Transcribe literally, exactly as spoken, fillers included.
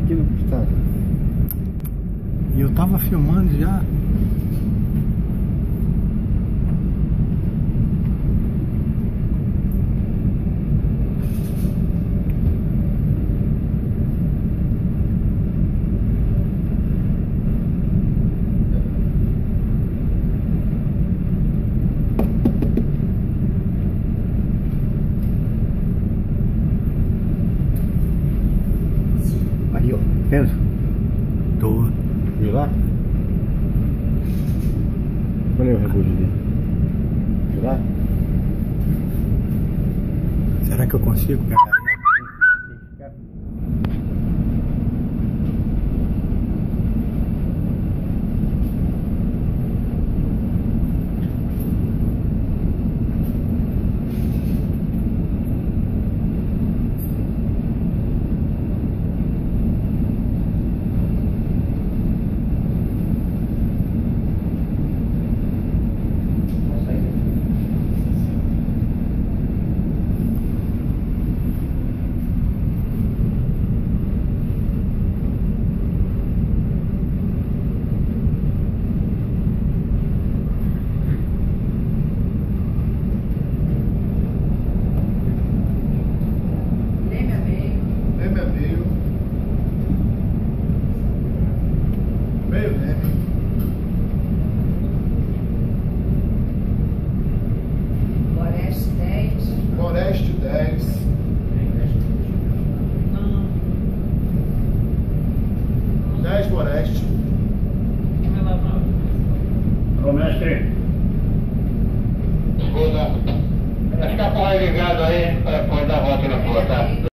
aqui no costado. E eu tava filmando já. Aí, ó, pensa. Tô. Viu lá? Olha o rebote dele. Viu lá? Será que eu consigo pegar ele? Meio, né? Floreste dez. Floreste dez. dez Floreste. Ô mestre, Escuta. fica com o ligado aí para pôr dar volta na rua, tá?